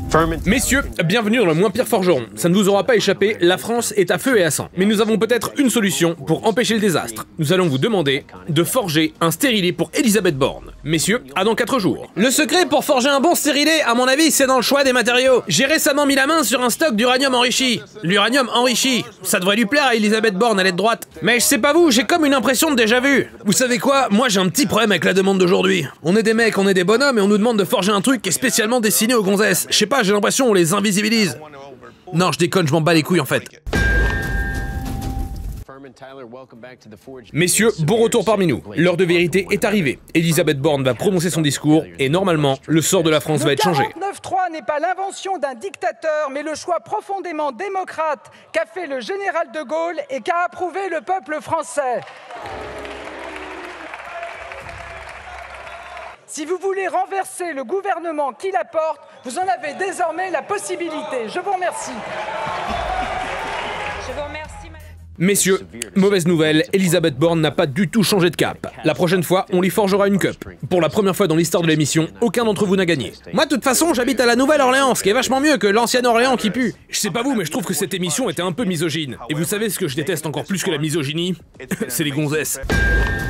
Messieurs, bienvenue dans le moins pire forgeron. Ça ne vous aura pas échappé, la France est à feu et à sang. Mais nous avons peut-être une solution pour empêcher le désastre. Nous allons vous demander de forger un stérilet pour Elisabeth Borne. Messieurs, à dans 4 jours. Le secret pour forger un bon stérilet, à mon avis, c'est dans le choix des matériaux. J'ai récemment mis la main sur un stock d'uranium enrichi. L'uranium enrichi, ça devrait lui plaire à Elisabeth Borne, elle est de droite. Mais je sais pas vous, j'ai comme une impression de déjà vu. Vous savez quoi? Moi j'ai un petit problème avec la demande d'aujourd'hui. On est des mecs, on est des bonhommes et on nous demande de forger un truc qui est spécialement destiné aux gonzesses. Je sais pas, j'ai l'impression on les invisibilise. Non, je déconne, je m'en bats les couilles en fait. Messieurs, bon retour parmi nous. L'heure de vérité est arrivée. Elisabeth Borne va prononcer son discours et normalement, le sort de la France va être changé. Le 49.3 n'est pas l'invention d'un dictateur, mais le choix profondément démocrate qu'a fait le général de Gaulle et qu'a approuvé le peuple français. Si vous voulez renverser le gouvernement qui la porte, vous en avez désormais la possibilité. Je vous remercie. Je vous remercie, madame. Messieurs, mauvaise nouvelle, Elisabeth Borne n'a pas du tout changé de cap. La prochaine fois, on lui forgera une cup. Pour la première fois dans l'histoire de l'émission, aucun d'entre vous n'a gagné. Moi, de toute façon, j'habite à la Nouvelle-Orléans, ce qui est vachement mieux que l'ancienne Orléans qui pue. Je sais pas vous, mais je trouve que cette émission était un peu misogyne. Et vous savez ce que je déteste encore plus que la misogynie? C'est les gonzesses.